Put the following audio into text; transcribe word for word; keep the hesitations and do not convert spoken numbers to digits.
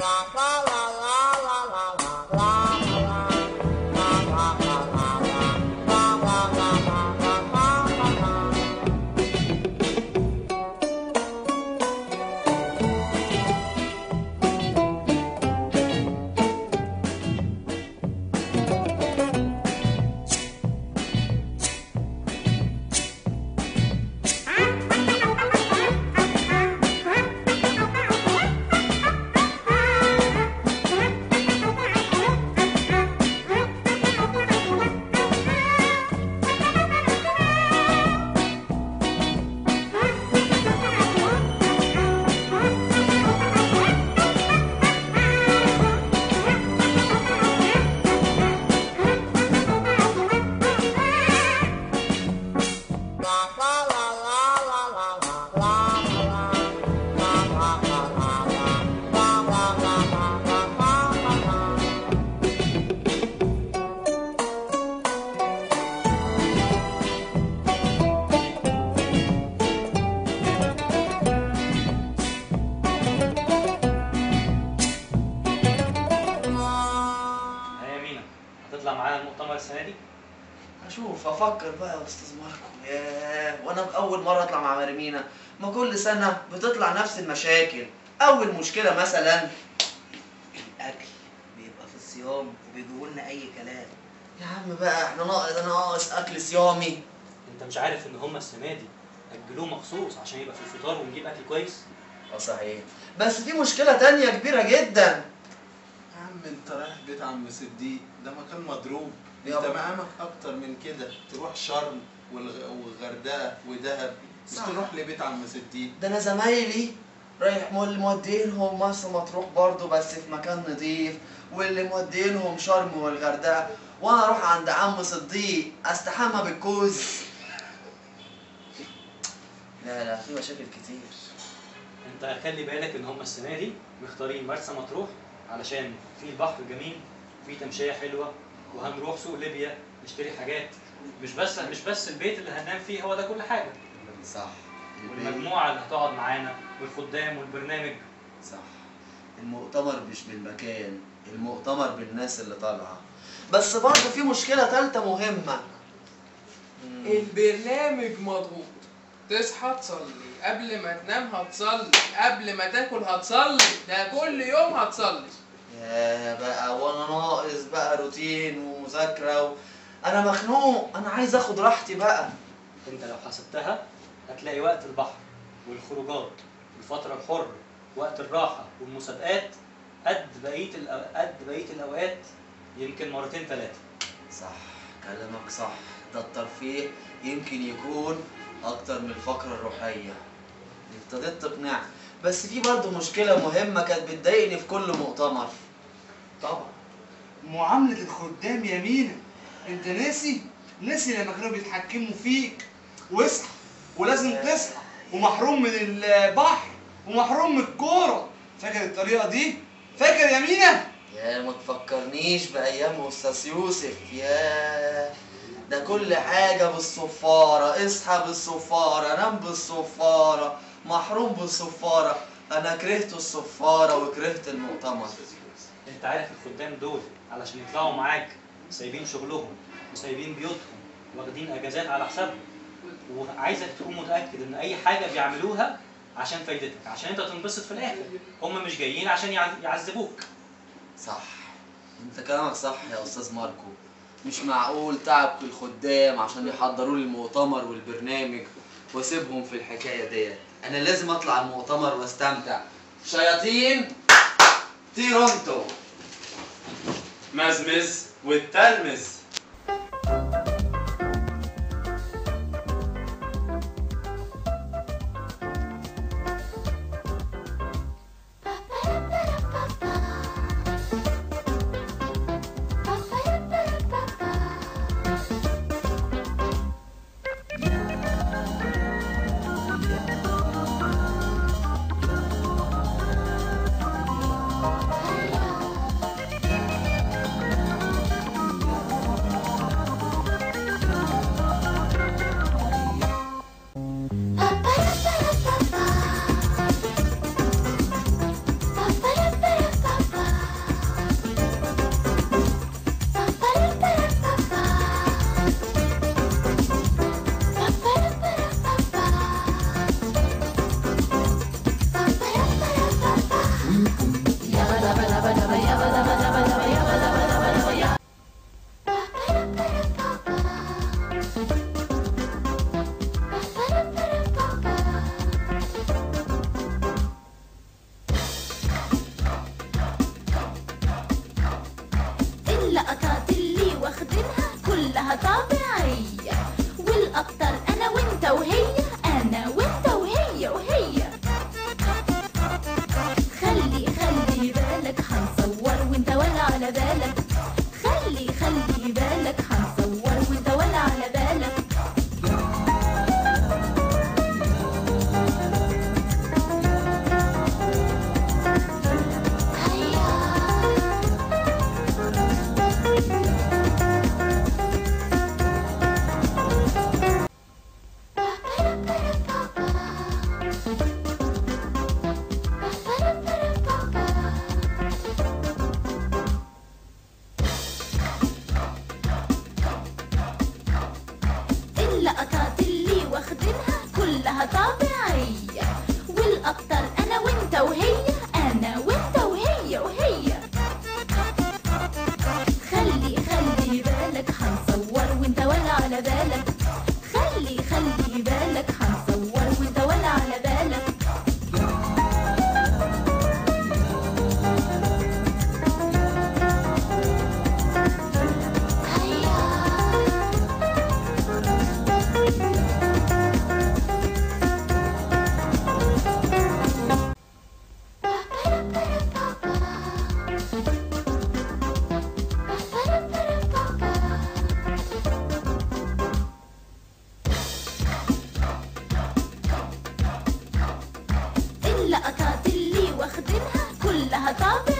هتطلع معانا المؤتمر السنه دي؟ اشوف افكر بقى يا استاذ ماركو. ياه، وانا اول مره اطلع مع مريمينا؟ ما كل سنه بتطلع نفس المشاكل. اول مشكله مثلا الاكل بيبقى في الصيام وبيجيبوا لنا اي كلام. يا عم بقى احنا ناقص انا ناقص اكل صيامي. انت مش عارف ان هم السنه دي اجلوه مخصوص عشان يبقى في الفطار ونجيب اكل كويس؟ اه صحيح، بس في مشكله تانية كبيره جدا. يا عم انت رايح بيت عم صديق، ده مكان مضروب. انت يابا. مقامك اكتر من كده، تروح شرم والغردقه ودهب، مش تروح لبيت عم صديق. ده انا زمايلي رايح مول مودينهم مرسى مطروح برضه بس في مكان نضيف، واللي مودينهم شرم والغردقه، وانا اروح عند عم صديق استحمى بالكوز. لا لا، في مشاكل كتير. انت خلي بالك ان هم السنه دي مختارين مرسى مطروح علشان في البحر جميل وفي تمشيه حلوه، وهنروح سوق ليبيا نشتري حاجات. مش بس مش بس البيت اللي هننام فيه هو ده كل حاجه. صح. والمجموعه اللي هتقعد معانا والخدام والبرنامج. صح. المؤتمر مش بالمكان، المؤتمر بالناس اللي طالعه. بس برضه في مشكله ثالثه مهمه. البرنامج مضغوط. تصحى تصلي، قبل ما تنام هتصلي، قبل ما تاكل هتصلي، ده كل يوم هتصلي. يا بقى وانا ناقص بقى روتين ومذاكره و... انا مخنوق، انا عايز اخد راحتي بقى. انت لو حسبتها هتلاقي وقت البحر والخروجات والفتره الحره، وقت الراحه والمسابقات قد بقيه الأو... قد بقيه الاوقات يمكن مرتين ثلاثه. صح، كلامك صح. ده الترفيه يمكن يكون اكتر من الفقره الروحيه. ابتديت تقنعني. بس في برضه مشكله مهمه كانت بتضايقني في كل مؤتمر. طبعا معامله الخدام يا مينا. انت ناسي ناسي لما كانوا بيتحكموا فيك؟ واصحى ولازم تصحى، ومحروم من البحر ومحروم من الكوره. فاكر الطريقه دي؟ فاكر يا مينا؟ يا ما تفكرنيش بايام استاذ يوسف. يا ده كل حاجه بالصفاره، اصحى بالصفاره، نام بالصفاره، محروم بالصفاره. انا كرهت الصفاره وكرهت المؤتمر. انت عارف الخدام دول علشان يطلعوا معاك سايبين شغلهم وسايبين بيوتهم واخدين اجازات على حسابهم، وعايزك تكون متاكد ان اي حاجه بيعملوها عشان فايدتك، عشان انت تنبسط في الاخر. هم مش جايين عشان يعذبوك. صح، انت كلامك صح يا استاذ ماركو. مش معقول تعب الخدام عشان يحضروا لي المؤتمر والبرنامج واسيبهم في الحكايه ديت. انا لازم اطلع المؤتمر واستمتع. شياطين طيروا انتوا. مزمز والتلمز. اللقطات اللي واخدينها كلها طبيعية، والأكتر أنا وأنت وهي، أنا وأنت وهي وهي. خلي خلي بالك هنصور وأنت ولا على بالك، خلي خلي بالك هنصور وأنت ولا على بالك. اللقطات اللي واخدينها كلها طبيعية، والأكتر أنا وأنت وهي، أنا وأنت وهي وهي. خلي خلي بالك هنصور وأنت ولا على بالك، خلي خلي بالك هنصور وأنت ولا على بالك. اللقطات اللي واخدينها كلها طبيعية.